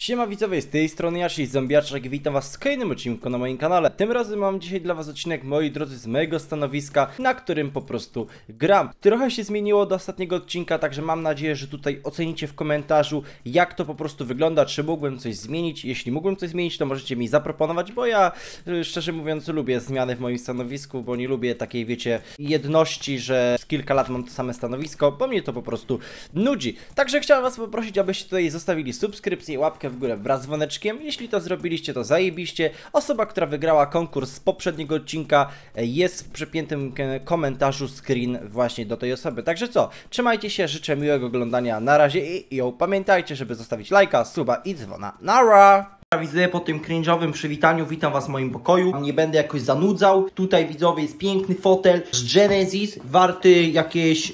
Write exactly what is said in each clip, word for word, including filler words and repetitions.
Siema widzowie, z tej strony ja, czyli Zombiaczek, witam was w kolejnym odcinku na moim kanale. Tym razem mam dzisiaj dla was odcinek, moi drodzy, z mojego stanowiska, na którym po prostu gram. Trochę się zmieniło do ostatniego odcinka, także mam nadzieję, że tutaj ocenicie w komentarzu, jak to po prostu wygląda, czy mógłbym coś zmienić. Jeśli mógłbym coś zmienić, to możecie mi zaproponować, bo ja, szczerze mówiąc, lubię zmiany w moim stanowisku, bo nie lubię takiej, wiecie, jedności, że z kilka lat mam to same stanowisko, bo mnie to po prostu nudzi. Także chciałem was poprosić, abyście tutaj zostawili subskrypcję, łapkę w górę wraz z dzwoneczkiem. Jeśli to zrobiliście, to zajebiście. Osoba, która wygrała konkurs z poprzedniego odcinka, jest w przypiętym komentarzu screen właśnie do tej osoby. Także co, trzymajcie się, życzę miłego oglądania, na razie i jo, pamiętajcie, żeby zostawić lajka, suba i dzwona. Nara! Widzę po tym cringe'owym przywitaniu, witam was w moim pokoju. Nie będę jakoś zanudzał. Tutaj, widzowie, jest piękny fotel z Genesis, warty jakieś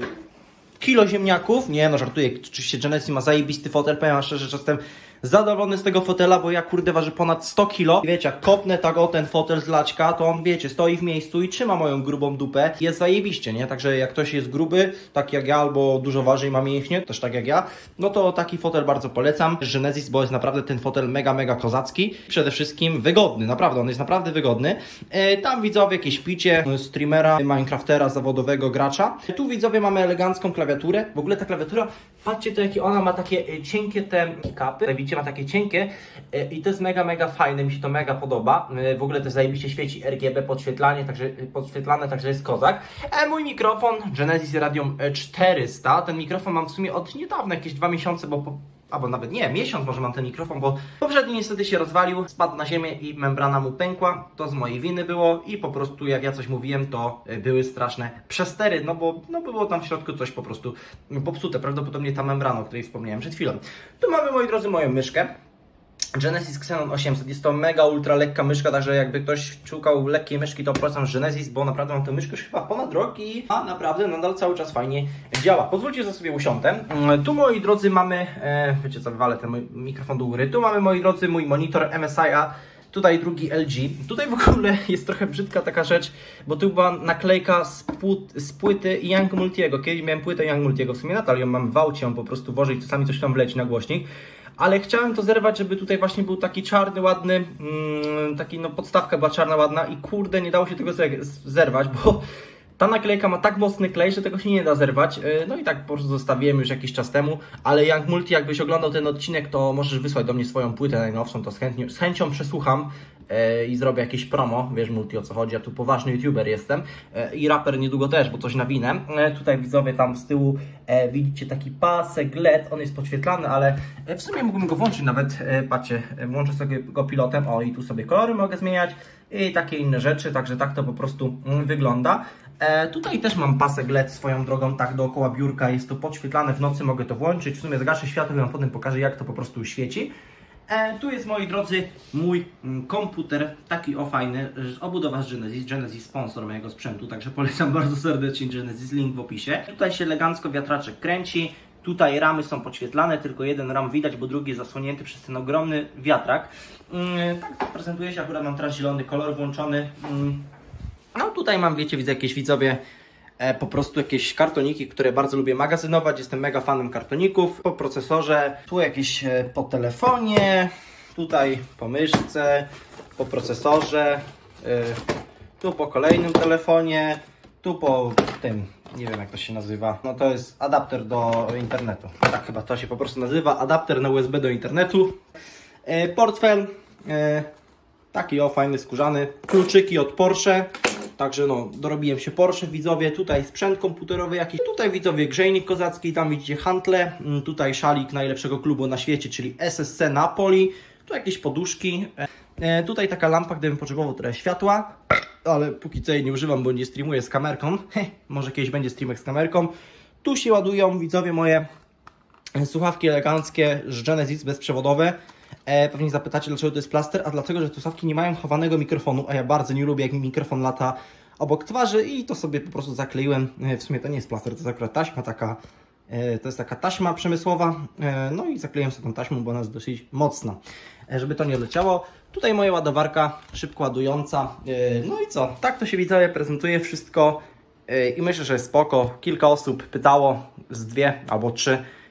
kilo ziemniaków. Nie no, żartuję, oczywiście Genesis ma zajebisty fotel, powiem szczerze, że jestem zadowolony z tego fotela, bo ja kurde waży ponad sto kilo. I wiecie, jak kopnę tak o ten fotel z laczka, to on, wiecie, stoi w miejscu i trzyma moją grubą dupę. Jest zajebiście, nie? Także jak ktoś jest gruby, tak jak ja, albo dużo waży i ma mięśnie, też tak jak ja, no to taki fotel bardzo polecam. Genesis, bo jest naprawdę ten fotel mega, mega kozacki. Przede wszystkim wygodny, naprawdę, on jest naprawdę wygodny. E, tam widzowie jakieś picie streamera, minecraftera, zawodowego gracza. Tu widzowie mamy elegancką klawiaturę. W ogóle ta klawiatura, patrzcie to jakie ona ma takie cienkie te kapy. Widzicie, ma takie cienkie i to jest mega, mega fajne, mi się to mega podoba. W ogóle to zajebiście świeci R G B podświetlanie, także podświetlane, także jest kozak. E, mój mikrofon Genesis Radium czterysta. Ten mikrofon mam w sumie od niedawna, jakieś dwa miesiące, bo po, albo nawet nie, miesiąc może mam ten mikrofon, bo poprzedni niestety się rozwalił, spadł na ziemię i membrana mu pękła. To z mojej winy było i po prostu jak ja coś mówiłem, to były straszne przestery, no bo no było tam w środku coś po prostu popsute, prawdopodobnie ta membrana, o której wspomniałem przed chwilą. Tu mamy, moi drodzy, moją myszkę. Genesis Xenon osiemset. Jest to mega ultra lekka myszka, także jakby ktoś szukał lekkiej myszki, to polecam Genesis, bo naprawdę mam tę myszkę już chyba ponad rok i a naprawdę nadal cały czas fajnie działa. Pozwólcie, że sobie usiądę. Tu, moi drodzy, mamy, e, wiecie co, wywalę ten mój mikrofon do góry. Tu mamy, moi drodzy, mój monitor M S I A. Tutaj drugi L G. Tutaj w ogóle jest trochę brzydka taka rzecz, bo tu była naklejka z, płyt, z płyty Young Multiego. Kiedyś miałem płytę Young Multiego, w sumie nadal ją mam w aucie, ją po prostu włożyć, czasami coś tam wleci na głośnik. Ale chciałem to zerwać, żeby tutaj właśnie był taki czarny, ładny, mm, taki no podstawka była czarna, ładna i kurde, nie dało się tego zerwać, bo ta naklejka ma tak mocny klej, że tego się nie da zerwać. No i tak po prostu zostawiłem już jakiś czas temu, ale Young Multi, jakbyś oglądał ten odcinek, to możesz wysłać do mnie swoją płytę najnowszą, to z, chętnie, z chęcią przesłucham yy, i zrobię jakieś promo. Wiesz, Multi, o co chodzi, ja tu poważny youtuber jestem yy, i raper niedługo też, bo coś nawinę. Yy, tutaj widzowie, tam z tyłu yy, widzicie taki pasek L E D, on jest podświetlany, ale yy, w sumie mógłbym go włączyć nawet, yy, patrzcie, yy, włączę sobie go pilotem, o i tu sobie kolory mogę zmieniać i takie inne rzeczy, także tak to po prostu yy, wygląda. E, tutaj też mam pasek L E D swoją drogą, tak dookoła biurka, jest to podświetlane w nocy, mogę to włączyć, w sumie zgaszę światło i wam potem pokażę, jak to po prostu świeci. E, tu jest, moi drodzy, mój mm, komputer, taki o fajny, obudowa z Genesis, Genesis sponsor mojego sprzętu, także polecam bardzo serdecznie Genesis, link w opisie. Tutaj się elegancko wiatraczek kręci, tutaj ramy są podświetlane, tylko jeden ram widać, bo drugi jest zasłonięty przez ten ogromny wiatrak. Mm, tak prezentuje się, akurat mam teraz zielony kolor włączony. Mm. No tutaj mam, wiecie, widzę jakieś widzowie, e, po prostu jakieś kartoniki, które bardzo lubię magazynować. Jestem mega fanem kartoników. Po procesorze, tu jakieś e, po telefonie, tutaj po myszce, po procesorze, e, tu po kolejnym telefonie, tu po tym, nie wiem jak to się nazywa, no to jest adapter do internetu. Tak chyba to się po prostu nazywa, adapter na U S B do internetu. E, portfel, e, taki o, fajny, skórzany, kluczyki od Porsche. Także no, dorobiłem się Porsche, widzowie, tutaj sprzęt komputerowy jakiś, tutaj widzowie grzejnik kozacki, tam widzicie hantle, tutaj szalik najlepszego klubu na świecie, czyli S S C Napoli, tu jakieś poduszki, e, tutaj taka lampa, gdybym potrzebował trochę światła, ale póki co jej nie używam, bo nie streamuję z kamerką, Heh, może kiedyś będzie streamek z kamerką. Tu się ładują, widzowie, moje słuchawki eleganckie z Genesis bezprzewodowe. E, pewnie zapytacie, dlaczego to jest plaster, a dlatego, że te słuchawki nie mają chowanego mikrofonu, a ja bardzo nie lubię, jak mi mikrofon lata obok twarzy i to sobie po prostu zakleiłem. E, w sumie to nie jest plaster, to jest akurat taśma taka, e, to jest taka taśma przemysłowa, e, no i zakleiłem sobie tą taśmą, bo ona jest dosyć mocna, e, żeby to nie leciało. Tutaj moja ładowarka, szybko ładująca, e, no i co, tak to się, widzowie, prezentuje wszystko e, i myślę, że jest spoko. Kilka osób pytało, z dwie albo trzy,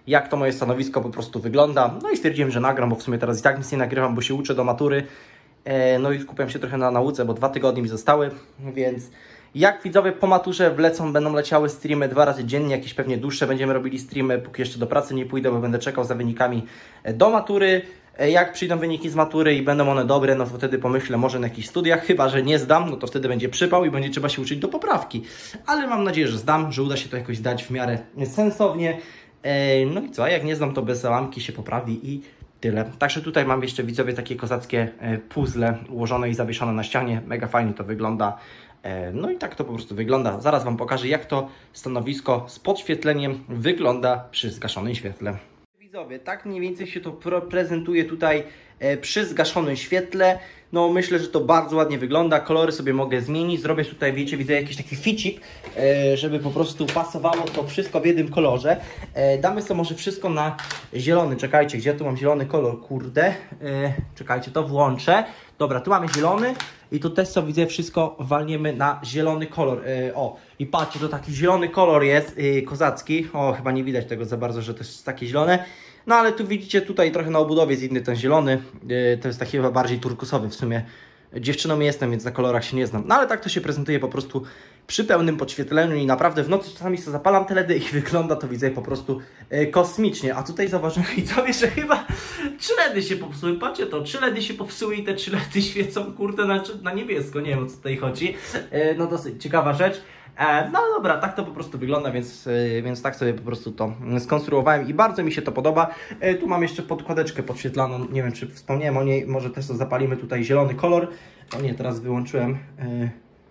jak to moje stanowisko po prostu wygląda. No i stwierdziłem, że nagram, bo w sumie teraz i tak nic nie nagrywam, bo się uczę do matury. No i skupiam się trochę na nauce, bo dwa tygodnie mi zostały, więc jak widzowie po maturze wlecą, będą leciały streamy dwa razy dziennie, jakieś pewnie dłuższe będziemy robili streamy, póki jeszcze do pracy nie pójdę, bo będę czekał za wynikami do matury. Jak przyjdą wyniki z matury i będą one dobre, no to wtedy pomyślę może na jakichś studiach, chyba że nie zdam, no to wtedy będzie przypał i będzie trzeba się uczyć do poprawki. Ale mam nadzieję, że zdam, że uda się to jakoś zdać w miarę sensownie. No i co, jak nie zdam, to bez załamki się poprawi i tyle. Także tutaj mam jeszcze, widzowie, takie kozackie puzzle ułożone i zawieszone na ścianie. Mega fajnie to wygląda. No i tak to po prostu wygląda. Zaraz Wam pokażę, jak to stanowisko z podświetleniem wygląda przy zgaszonym świetle. Widzowie, tak mniej więcej się to prezentuje tutaj przy zgaszonym świetle. No myślę, że to bardzo ładnie wygląda. Kolory sobie mogę zmienić. Zrobię tutaj, wiecie, widzę jakiś taki ficik, żeby po prostu pasowało to wszystko w jednym kolorze. Damy sobie może wszystko na zielony. Czekajcie, gdzie tu mam zielony kolor? Kurde. Czekajcie, to włączę. Dobra, tu mamy zielony i tu też sobie widzę wszystko walniemy na zielony kolor. O, i patrzcie, to taki zielony kolor jest kozacki. O, chyba nie widać tego za bardzo, że to jest takie zielone. No ale tu widzicie, tutaj trochę na obudowie jest inny ten zielony. To jest taki chyba bardziej turkusowy w sumie. Dziewczyną jestem, więc na kolorach się nie znam. No ale tak to się prezentuje po prostu przy pełnym podświetleniu i naprawdę w nocy czasami sobie zapalam teledy i wygląda to, widzę, po prostu e, kosmicznie. A tutaj zauważyłem, widzowie, że chyba trzy ledy się popsuły. Patrzcie to, trzy ledy się popsuły i te trzy ledy świecą, kurde, na, na niebiesko. Nie wiem, o co tutaj chodzi. E, no dosyć ciekawa rzecz. E, no dobra, tak to po prostu wygląda, więc, e, więc tak sobie po prostu to skonstruowałem i bardzo mi się to podoba. E, tu mam jeszcze podkładeczkę podświetlaną, nie wiem, czy wspomniałem o niej, może też to zapalimy tutaj zielony kolor. O nie, teraz wyłączyłem. E,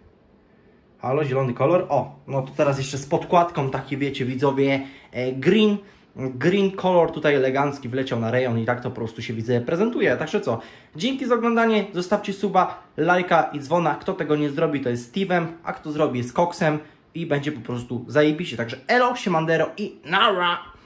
halo, zielony kolor. O, no to teraz jeszcze z podkładką, takie wiecie, widzowie, e, green. Green color tutaj elegancki wleciał na rejon i tak to po prostu się, widzę, prezentuje. Także co, dzięki za oglądanie, zostawcie suba, lajka i dzwona. Kto tego nie zrobi, to jest Steve'em, a kto zrobi, jest Coxem i będzie po prostu zajebiście. Także elo, siemandero i nara!